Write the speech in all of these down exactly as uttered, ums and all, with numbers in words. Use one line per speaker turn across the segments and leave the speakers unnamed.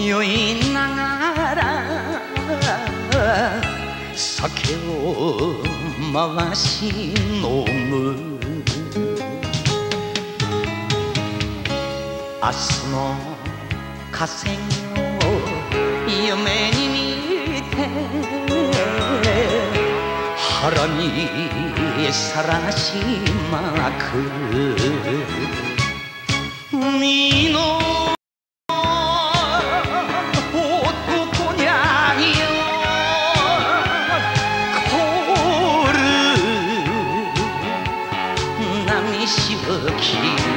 酔いながら酒を回し飲む。明日の河川を夢に見て腹にさらしまく身の男にゃよ凍る波しぶき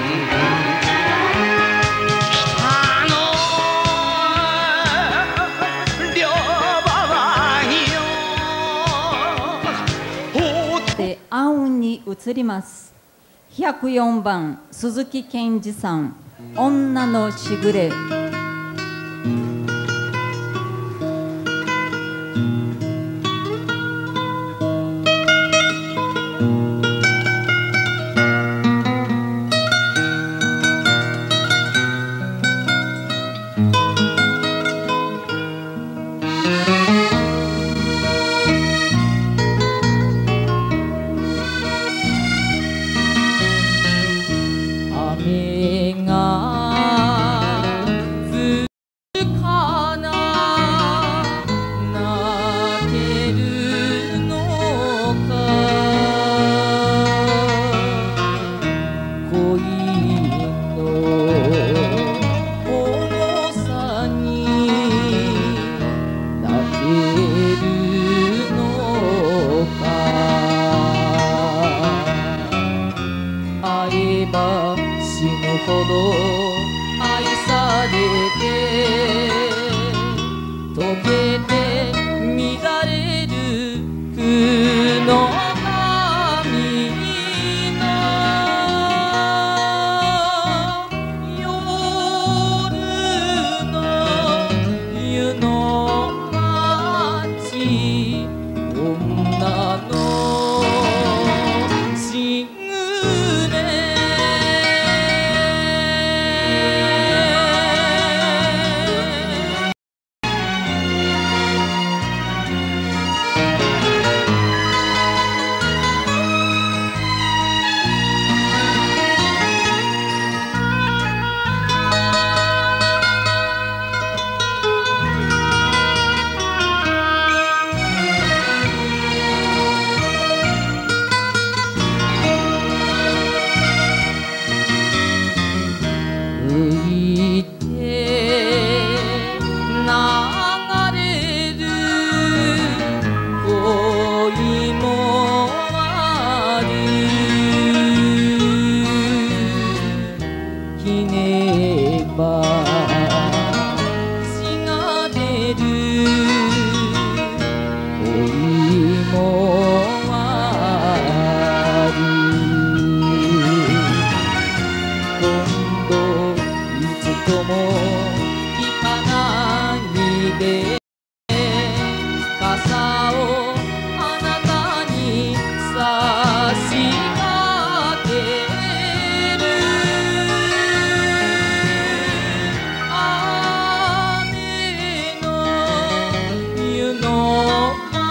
暗雲に移ります。ひゃくよんばん鈴木健二さん、女のしぐれ。雨が降るかな、泣けるのか、恋の重さに泣けるのか、会えば死ぬほど愛されて溶けて乱れる苦の髪の夜の湯の町、女のしぐれ。浮いて流れる恋もある、ひねば血が出る恋もある。今度とも聞かないで傘をあなたに差し上げる。雨の湯の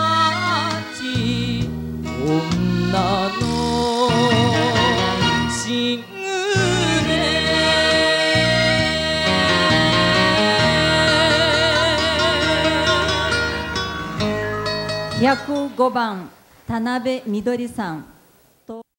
町、女のしぐれ。ひゃくごばん田辺みどりさん。